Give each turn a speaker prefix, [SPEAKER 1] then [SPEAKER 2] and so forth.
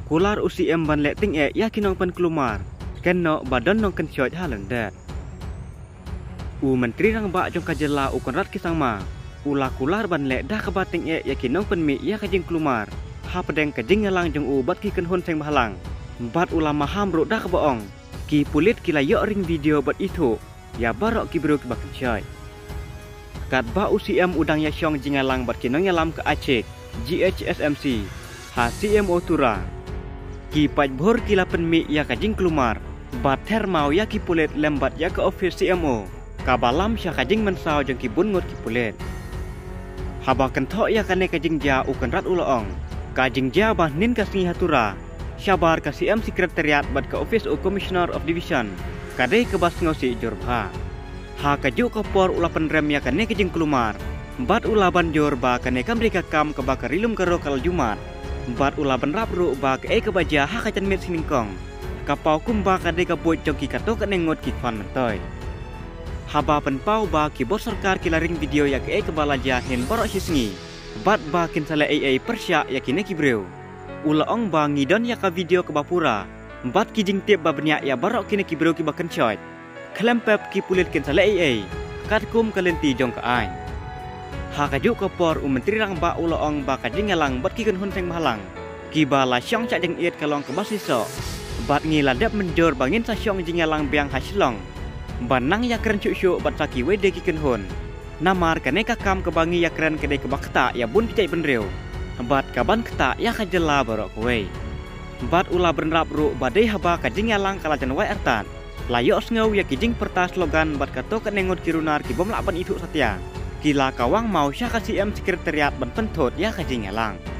[SPEAKER 1] Kular UCM ban lek ting ya kinong pen kelumar. Ken no badan nong ken syot halang dat. Menteri rang ba jong kajela ukon rat kisang ma. Ula kular ban lek dah kebating ya kinong pen mi ya kajing kelumar. Ha pedeng kajing ngalang jong bat ki ken hon seng bahalang. Bat ulama ham ro dah keboong. Ki pulit kila yok ring video bat itu. Ya barok ki bro ki baken syot. Kat ba UCM udang ya syong jingalang bat kinong yalam ke Aceh. GHSMC. Ha CMO Tura. Ki pajbor kila penmi ya kajing kelumar. Bat termau ya ki pulet lembat ya ke office CMO. Kabalam sya kajing mensau jeng ki bun ngot ki pulet. Haba kentok ya kane kajing ja ukan rat uloong. Kajing ja bah nin kasih hatura. Syabar ka CM Sekretariat bat ke office o Commissioner of Division. Kadai ke bas ngosi jorba. Ha kaju kopor ula penrem ya kane kajing kelumar. Bat ula banjur ba kane kamri kakam ke bakarilum karo kal Jumat. Bat ula benrap ru ba ke baja ha kacan met siningkong. Kapau kumba kadai ka boj joki kato ka nengot ki kwan mentoy. Haba penpau ba ki bos sarkar ki laring video ya ke balaja hen borok sisngi. Bat ba kin sala persya ya kine ki breu. Ula ong ba ngidon ya ka video ke bapura. Bat ki jing tip ba benyak ya borok kine ki breu ki ba kencoy. Klempep ki pulit kin sala kat kum kalenti jong ka ai. Ha kaju kopor menteri rang ba uloong ba kajing ngalang bat ki ken hun seng mahalang. Ki ba la syong cak jeng iet kalong ke basiso. Bat ngiladap menjor bangin sa syong jing ngalang biang hasilong. Banang ya keren syuk bat saki wede ki ken hun. Namar kane kakam ke bangi ya keren kedai ke bakta ya bun picai benreu. Bat kaban keta ya kajela borok kowe. Bat ula benrap ru badai haba kajing ngalang kalajan wai ertan. Layok sengau ya kijing perta slogan bat kato ke nengot kirunar ki bom lapan itu satya. Kila kawang mau syah ka CM Sekretariat ban pentot ya kajing ngalang.